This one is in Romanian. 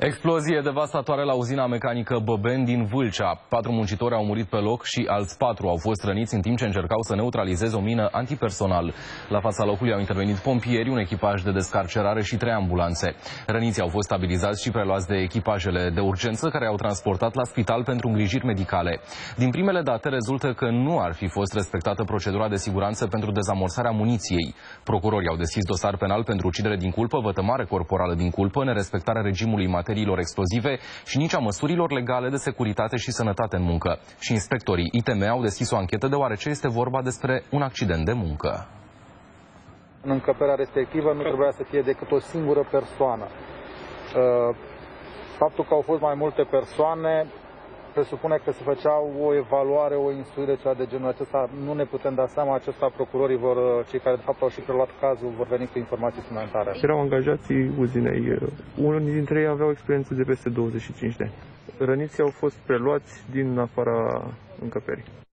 Explozie devastatoare la uzina mecanică Băbeni din Vâlcea. 4 muncitori au murit pe loc și alți 4 au fost răniți în timp ce încercau să neutralizeze o mină antipersonal. La fața locului au intervenit pompieri, un echipaj de descarcerare și 3 ambulanțe. Răniții au fost stabilizați și preluați de echipajele de urgență care au transportat la spital pentru îngrijiri medicale. Din primele date rezultă că nu ar fi fost respectată procedura de siguranță pentru dezamorsarea muniției. Procurorii au deschis dosar penal pentru ucidere din culpă, vătămare corporală din culpă, nerespectarea regimului materiilor explozive și nici a măsurilor legale de securitate și sănătate în muncă. Și inspectorii ITM au deschis o anchetă deoarece este vorba despre un accident de muncă. În încăperea respectivă nu trebuia să fie decât o singură persoană. Faptul că au fost mai multe persoane presupune că se făcea o evaluare, o instruire, ceva de genul acesta. Nu ne putem da seama, acesta procurorii cei care de fapt au și preluat cazul, vor veni cu informații suplimentare. Erau angajații uzinei. Unii dintre ei aveau experiență de peste 25 de ani. Răniții au fost preluați din afara încăperii.